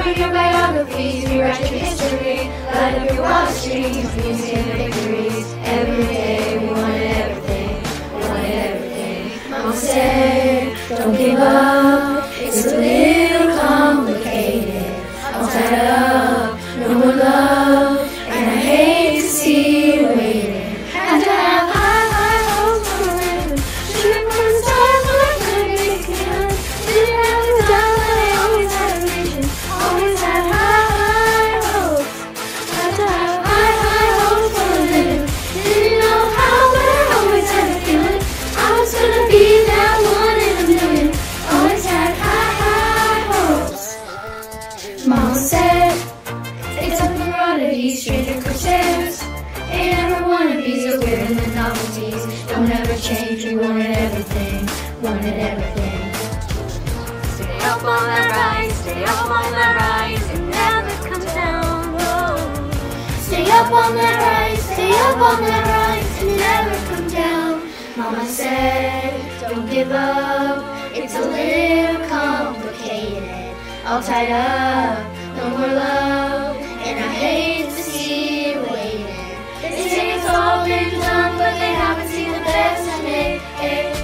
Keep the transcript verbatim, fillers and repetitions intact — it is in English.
read your biographies, rewrite your history, light up your wildest dreams, music and victories. Every day we wanted everything, we wanted everything. Mama said, don't give up, it's a little complicated. All tied up, no more love, and I hate to see you waiting. Had to have high, high hopes for a living. Shooting for the stars, but I couldn't make it happen. Didn't have to die, but I always had a vision. Always had high, high hopes. Had to have high, high hopes for a living. Didn't know how, but I always had a feeling I was gonna be that one in a million. Always had high, high hopes. Mama said, it's a variety, stranger crusaders. Ain't never wannabes, or we're in the novelties. Don't ever change, we wanted everything, wanted everything. Stay up on that rise, stay up on that rise, and never come down, whoa. Stay up on that rise, stay up on that rise, and never come down. Mama said, don't give up, it's a little complicated. All tied up, no more love, and I hate to see you waiting. They say it's all been done, but they haven't seen the best in it.